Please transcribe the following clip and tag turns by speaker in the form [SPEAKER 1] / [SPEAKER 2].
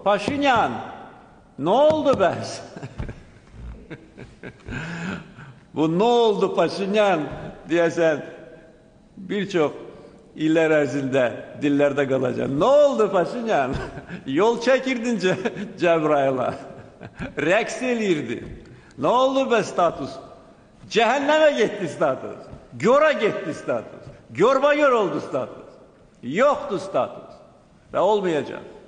[SPEAKER 1] Paşinyan, ne oldu be? Bu ne oldu Paşinyan diyesen birçok iller ərzində dillerde kalacaksın. Ne oldu Paşinyan? Yol çekirdin Cebrail'a. Rəqs eləyirdi. Ne oldu be status? Cehenneme gitti status. Göra gitti status. Görba gör oldu status. Yoktu status. Ve olmayacak.